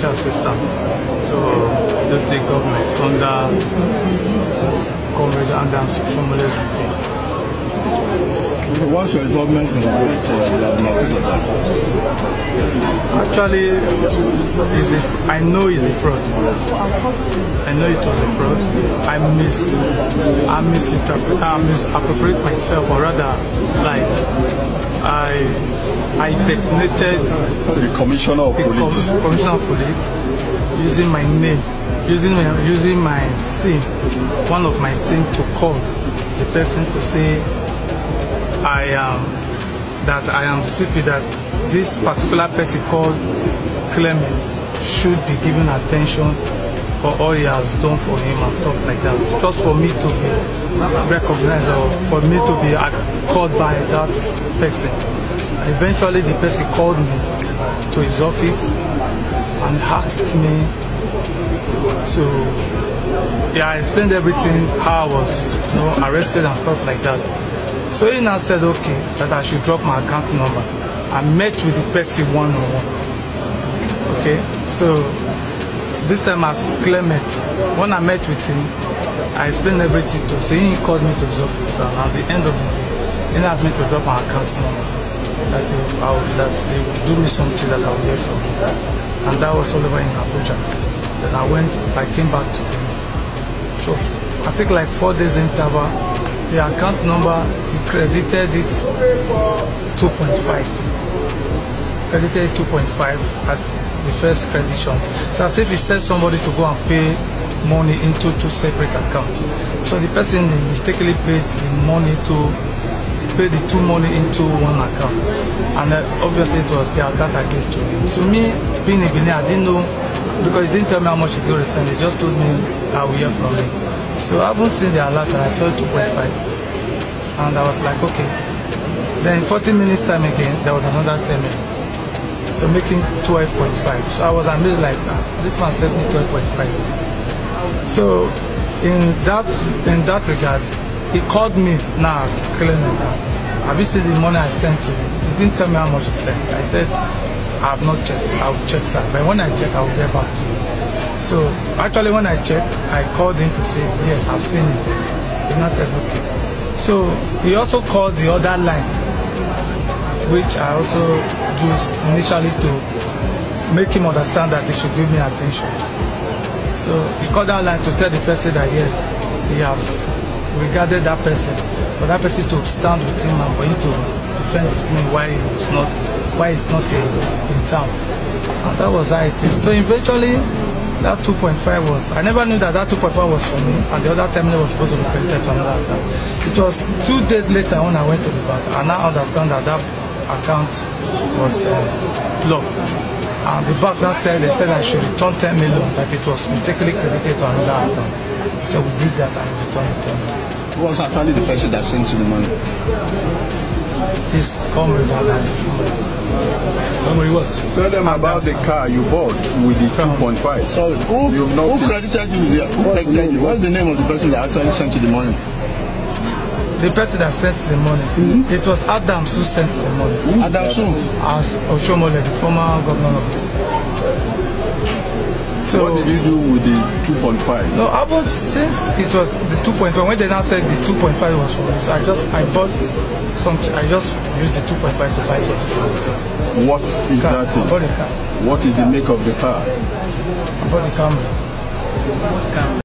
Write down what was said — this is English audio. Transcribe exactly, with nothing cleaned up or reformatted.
financial assistance to the state government under Comrade Adams Shomole's regime. What's your involvement in the Martinez? Actually, is a, I know it's a fraud. I know it was a fraud. I mis, I misinterpret, I misappropriate myself, or rather, like I, I impersonated the commissioner of the police. Com commissioner of police, using my name, using my, using my SIM, one of my SIM to call the person to say I am that I am C P, that this particular person called Clement should be given attention for all he has done for him and stuff like that. It's just for me to be recognized or for me to be called by that person. Eventually the person called me to his office and asked me to, yeah, I explained everything, how I was, you know, arrested and stuff like that. So he now said, okay, that I should drop my account number. I met with the person one-on-one. Okay, so this time as Clement, when I met with him, I explained everything to him. So he called me to his office, and at the end of the day, he asked me to drop my account number. That he, I would, that he would do me something that I would hear from him. And that was all over in Abuja. Then I went, I came back to him. So I think like four days interval, the account number, he credited it two point five. Credited two point five at the first credition. So as if he said somebody to go and pay money into two separate accounts. So the person mistakenly paid the money to paid the two money into one account. And uh, obviously it was the account I gave to him. So me, being a Benin, I didn't know, because he didn't tell me how much he's going to send. He just told me I will hear from him. So I haven't seen the alert, and I saw two point five. And I was like, okay. Then forty minutes time again, there was another ten minutes. So making twelve point five. So I was amazed, like, ah, this man sent me twelve point five. So in that in that regard, he called me now as Clement. Have you seen the money I sent to you? He didn't tell me how much he sent. I said, I have not checked. I will check, sir. But when I check, I will get back to you. So actually when I checked, I called him to say, yes, I've seen it. He now said, okay. So he also called the other line, which I also used initially to make him understand that he should give me attention. So he called that line to tell the person that yes, he has regarded that person, for that person to stand with him and for him to defend his name while he's not, while he's not in, in town. And that was how it is. So eventually, that two point five was, I never knew that that two point five was for me, and the other terminal was supposed to be credited to another account. It was two days later when I went to the bank, and I understand that that account was uh, blocked. And the bank now said, they said I should return ten million, that it was mistakenly credited to another account. So we did that and returned it ten million. Who was actually the person that sent you the money? This Comrade Adams Shomole's. What? Tell them about the car you bought with the two point five. Sorry, who, who credited you there? Who credited you? What's the name of the person that actually sent you the money? The person that sent the money. Mm-hmm. It was Adams who sent the money. Mm-hmm. Adams who? As Oshomole, the former governor of the state. So what did you do with the two point five? No, I bought, since it was the two point five, when they now said the two point five was for me, so I just, I bought something, I just used the two point five to buy something fancy. What is car. that thing? I bought a car. What is the make of the car? I bought a Camry.